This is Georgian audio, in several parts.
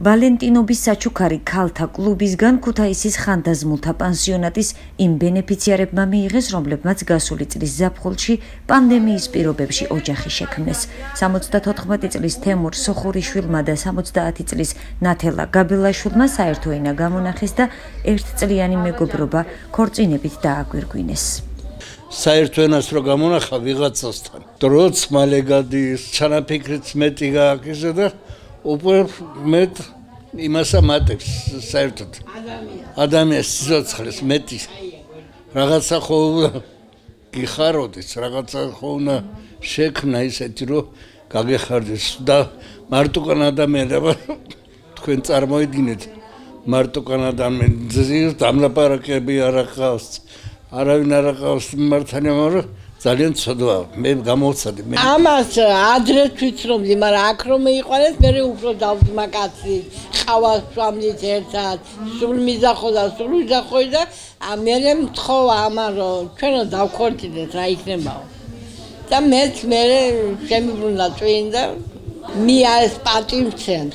ვალენტინობის საჩუქარი ქალთა კლუბისგან ქუთაისის ხანდაზმულთა პანსიონატის იმ ბენეფიციარებმა მიიღეს, რომლებმაც გასული წლის ზაფხულში პანდემიის პირობებში ოჯახი შექმნეს. 74 წლის თემურ სოხურიშვილმა და 70 წლის ნათელა გაბელაშვილმა საერთო ენა გამონახეს და ერთწლიანი მეგობრობა ქორწინებით დააგვირგვინეს. საერთო ენას რო გამონახა ვიღაცასთან, დროც მალე გადის, ჩანაფიქრიც მეტი გააკეთე და უკვე მეტ იმასა მატებს საერთოდ ადამიანს სიცოცხლეს მეტი რაღაცა ხო გიხაროდეს, რაღაცა ხო უნდა შექმნა ისეთი რომ გაგეხარდეს და მარტოკან ადამიანებმა თქვენ წარმოიდგინეთ მარტოკან ადამიანს დამლაპარაკები არ აქვს არავინ არ აქვს მართალია მაგრამ ძალიან ცოდვა მე გამოვცადე მე ამას ადრე თვითრობდი მაგრამ აქ რომ მეიყვანეს მე უფრო დავდმა კაცი ყავას შამნით ერთად სულ მიზახო და მე მთხოვა ამა რომ ჩვენო დავქორწინეთ რა იქნებაო და მეც მე შემიბრუნდა წვინ და მიაეს პატიმცემს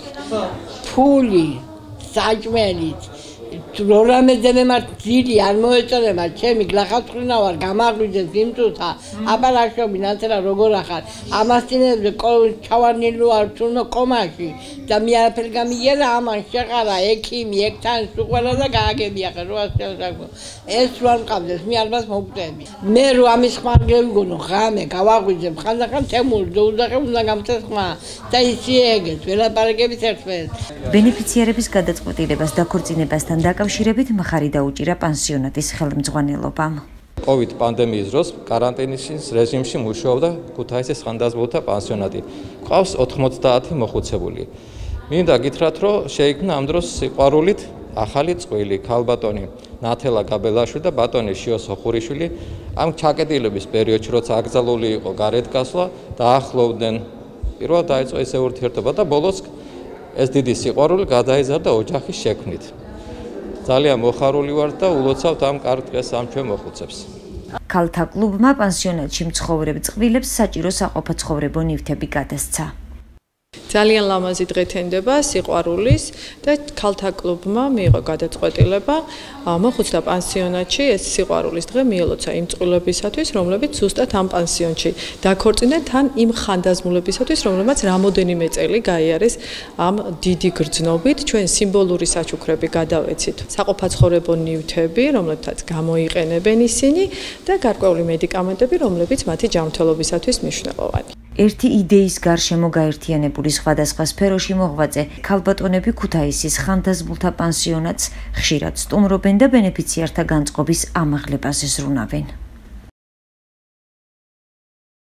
ფული საჭმელით როლამე დემემარ ძილი არ მოეწონება ჩემი გლახავწყვინა ვარ გამაღვიძეს იმწუთა აბალაშობი ნაცელა როგორ ახარ ამასწინებზე ჩავარნილი ვარ თუნო კომაში და მე არაფერი გამიგია და ამან შეყარა ექიმი ექთან სუყველა და გააგებია ხე 800 ეს რო არ მყავდეს მე ალბათ მოვკვდები მე რო ამის ხმარ გევიგონო ღამე გავაღვიძებ ხანდახან თემურ დაუძახე უნდა გამწეს ხმა და ისი ეგეთ ველაპარაკებით ერთმანეთს ბენეფიციარების გადაწყვეტილებას და ქორწინებასთან დაკავშირებით მხარი დაუჭირა პანსიონატის ხელმძღვანელობამ. COVID პანდემიის დროს კარანტინის რეჟიმში მუშაობდა ქუთაისის ხანდაზმულთა პანსიონატი. ყავს 90 მოხუცებული. მინდა გითხრათ, რომ შეიქმნა ამ დროს სიყვარულით ახალი წყვილი ქალბატონი ნათელა გაბელაშვილი და ბატონი შიო სოხურიშვილი ამ ჩაკეტილების პერიოდში როცა აკრძალული იყო გარეთ გასვლა დაახლოვდნენ პირველად დაიწყო ეს ურთიერთობა და ბოლოს ეს დიდი სიყვარული გადაიზარდა ოჯახის შექმნით. ძალიან მოხარული ვარ და ულოცავთ ამ კარგ დღეს ამ ჩვენ მოხუცებს. ქალთა კლუბმა პანსიონატში მცხოვრებ წყვილებს საჭირო საყოფაცხოვრებო ნივთები გადასცა. ძალიან ლამაზი დღე თენდება სიყვარულის და ქალთა კლუბმა მიიღო გადაწყვეტილება მოხუცთა პანსიონატში ეს სიყვარულის დღე მიელოცა იმ წყვილებისათვის, რომლებიც ზუსტად ამ პანსიონში დაქორწინდნენ თან იმ ხანდაზმულებისათვის, რომლებმაც რამოდენიმე წელი გაიარეს ამ დიდი გრძნობით, ჩვენ სიმბოლური საჩუქრები გადავეცით. საყოფაცხოვრებო ნივთები, რომლებთაც გამოიყენებენ ისინი და გარკვეული მედიკამენტები, რომლებიც მათი ჯანმრთელობისათვის მნიშვნელოვანია. ერთი იდეის გარშემო გაერთიანებული სხვადასხვა სფეროში მოღვაწე ქალბატონები ქუთაისის ხანდაზმულთა პანსიონატს ხშირად სტუმრობენ და ბენეფიციართა განწყობის ამაღლებაზე ზრუნავენ.